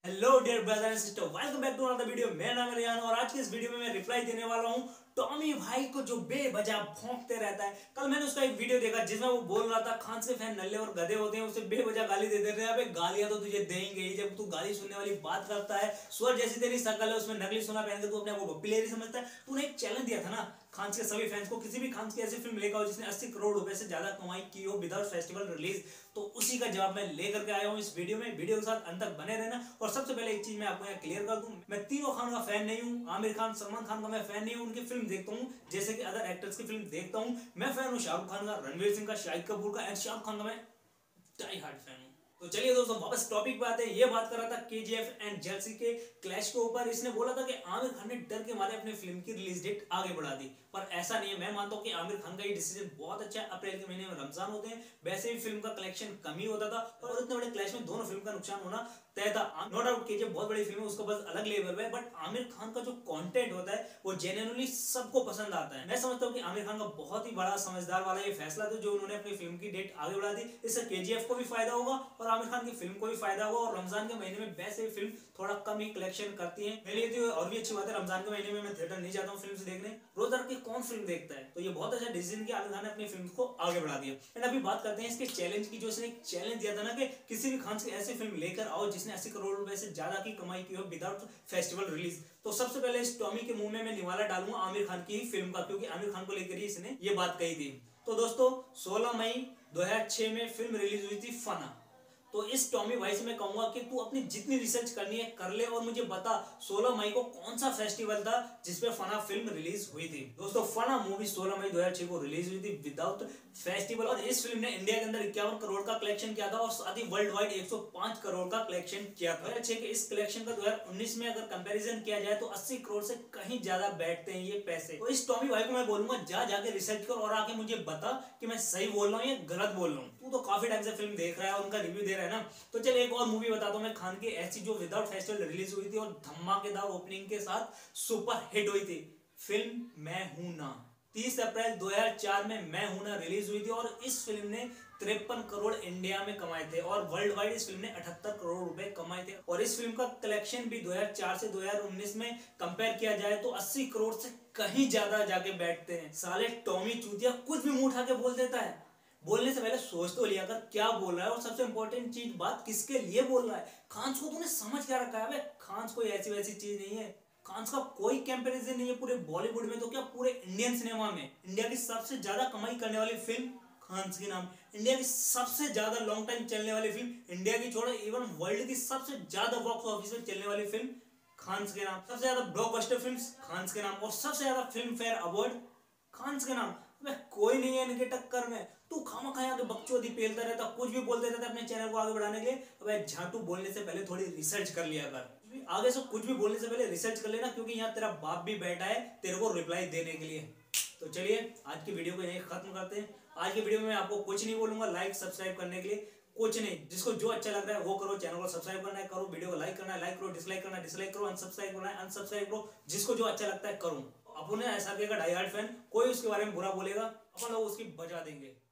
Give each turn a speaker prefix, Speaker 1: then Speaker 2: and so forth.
Speaker 1: Hello dear brother and sister, welcome back to another video. मेरा नाम है रियान और आज के इस वीडियो में मैं रिप्लाई देने वाला हूं टॉमी भाई को जो बेवजह भौंकते रहता है। कल मैंने उसका एक वीडियो देखा जिसमें वो बोल रहा था खान के फैन नल्ले और गधे होते हैं, उसे बेवजह गाली दे देते हैं। अबे गालियां तो तुझे देंगे ही जब तू गाली सुनने वाली बात करता है। स्वर जैसी तेरी शकल है, उसमें नकली सोना पहन के तू अपने आप को पॉपुलर समझता है। तूने एक चैलेंज दिया था ना खान के सभी फैंस को, किसी भी खान की ऐसी फिल्म लेकर आओ जिसने 80 करोड़ रुपए से ज्यादा कमाई की हो विदाउट फेस्टिवल रिलीज। तो उसी का जवाब मैं लेकर के आया हूं इस वीडियो में। वीडियो के साथ अंत तक बने रहना। और सबसे पहले एक चीज मैं आपको यहाँ क्लियर कर दूं, मैं तीनों खान का फैन नहीं हूं। आमिर खान, सलमान खान का मैं फैन नहीं हूं। उनकी फिल्म देखता हूं जैसे कि अदर एक्टर्स की फिल्म देखता हूं। मैं फैन हूं शाहरुख खान का, रणवीर सिंह का, शाहिद कपूर का एंड शाहरुख खान का मैं डाई हार्ड फैन हूं। तो चलिए दोस्तों वापस टॉपिक पे आते हैं। ये बात कर रहा था केजीएफ एंड जेलसी के क्लैश के ऊपर। इसने बोला था कि आमिर खान ने डर के मारे अपनी फिल्म की रिलीज डेट आगे बढ़ा दी, पर ऐसा नहीं है। मैं मानता हूं कि आमिर खान का ये डिसीजन बहुत अच्छा है। अप्रैल के महीने में रमजान होते हैं, वैसे भी फिल्म का कलेक्शन कम ही होता था और इतने बड़े क्लैश में दोनों फिल्म का नुकसान होना तय था। नो डाउट केजीएफ बहुत बड़ी फिल्म है, उसका बस अलग लेवल है, बट आमिर खान का जो कंटेंट होता है वो जेन्युइनली सबको पसंद आता है। मैं समझता हूं कि आमिर खान का बहुत ही बड़ा समझदार वाला ये फैसला था जो उन्होंने अपनी फिल्म की डेट आगे बढ़ा दी। इससे केजीएफ को भी फायदा होगा और आमिर खान की फिल्म को भी फायदा होगा। और रमजान के महीने में वैसे फिल्म थोड़ा कम ही कलेक्शन करती है। मेरे लिए तो और भी अच्छी बात है, रमजान के महीने में मैं थिएटर नहीं जाता हूँ फिल्म देखने। रोज की कौन फिल्म देखता है, तो ये बहुत अच्छा डिसीजन किया आमिर खान ने अपनी फिल्म को आगे बढ़ा दिया। एंड अभी बात करते हैं इसके चैलेंज की। जो इसने एक चैलेंज दिया था ना कि किसी भी खान की ऐसी फिल्म लेकर आओ जिसने 80 करोड़ रुपए से ज्यादा की कमाई की हो विदाउट फेस्टिवल रिलीज। तो सबसे पहले इस टॉमी के मुंह में मैं निवाला डालूंगा आमिर खान की ही फिल्म का, क्योंकि आमिर खान को लेकर ही इसने ये बात कही थी। तो दोस्तों 16 मई 2006 में फिल्म रिलीज हुई थी फना। तो इस टॉमी भाई से मैं कहूंगा कि तू अपनी जितनी रिसर्च करनी है कर ले और मुझे बता 16 मई को कौन सा फेस्टिवल था जिसपे फना फिल्म रिलीज हुई थी। दोस्तों फना मूवी 16 मई 2006 को रिलीज हुई थी विदाउट फेस्टिवल और इस फिल्म ने इंडिया के अंदर 51 करोड़ का कलेक्शन किया था और साथ ही वर्ल्ड वाइड 105 करोड़ का कलेक्शन किया था। 2006 के इस कलेक्शन का 2019 में अगर कंपैरिजन किया जाए तो 80 करोड़ से कहीं ज्यादा बैठते हैं ये पैसे। तो इस टॉमी भाई को मैं बोलूंगा जाके रिसर्च कर और आके मुझे बता कि मैं सही बोल रहा हूँ या गलत बोल रहा हूँ। तू तो काफी टाइम से फिल्म देख रहा है और उनका रिव्यू दे रहा है ना। तो चल एक और मूवी बताता हूं मैं खान की ऐसी जो विदाउट फेस्टिवल रिलीज हुई थी और धमाकेदार ओपनिंग के साथ सुपर हिट हुई थी। फिल्म मैं हूं ना। 30 अप्रैल 2004 में मैं हूं ना रिलीज हुई थी और इस फिल्म ने 53 करोड़ इंडिया में कमाए थे और वर्ल्ड वाइड इस फिल्म ने 78 करोड़ रुपए कमाए थे। और इस फिल्म का कलेक्शन भी 2004 से 2019 में कंपेयर किया जाए तो 80 करोड़ से कहीं ज्यादा जाके बैठते हैं। साले टॉमी चूतिया कुछ भी मुंह उठा के बोल देता है। बोलने से पहले सोच तो लिया कर क्या बोल रहा है और सबसे इंपॉर्टेंट चीज बात किसके लिए बोल रहा है। खान्स को तूने समझ क्या रखा है? खान्स कोई ऐसी वैसी चीज नहीं है। खान्स का कोई कंपैरिजन नहीं है पूरे बॉलीवुड में, तो क्या पूरे इंडियन सिनेमा में। इंडिया की सबसे ज्यादा कमाई करने वाली फिल्म खान्स के नाम। इंडिया की सबसे ज्यादा लॉन्ग टाइम चलने वाली फिल्म, इंडिया की छोड़ो इवन वर्ल्ड की सबसे ज्यादा बॉक्स ऑफिस में चलने वाली फिल्म खान्स के नाम। सबसे ज्यादा ब्लॉकबस्टर फिल्म्स खान्स के नाम और सबसे ज्यादा फिल्म फेयर अवार्ड खान्स के नाम। कोई नहीं है इनके टक्कर में। तू खामा खाया के बकचोदी पेलता रहता, कुछ भी बोलते रहता अपने चैनल को आगे बढ़ाने के लिए। अबे झाटू बोलने से पहले थोड़ी रिसर्च कर लिया कर। आगे से कुछ भी बोलने से पहले रिसर्च कर लेना, क्योंकि यहाँ तेरा बाप भी बैठा है तेरे को रिप्लाई देने के लिए। तो चलिए आज की वीडियो को यहीं खत्म करते हैं। आज की वीडियो में मैं आपको कुछ नहीं बोलूंगा लाइक सब्सक्राइब करने के लिए, कुछ नहीं। जिसको जो अच्छा लग रहा है वो करो। चैनल को सब्सक्राइब करना है करो, वीडियो को लाइक करना है लाइक करो, डिसलाइक करना है डिसलाइक करो, अनसब्सक्राइब करना है अनसब्सक्राइब करो। जिसको जो अच्छा लगता है करो। अपन है एसआरके का डाई हार्ड फैन, कोई उसके बारे में बुरा बोलेगा अपन लोग उसकी बजा देंगे।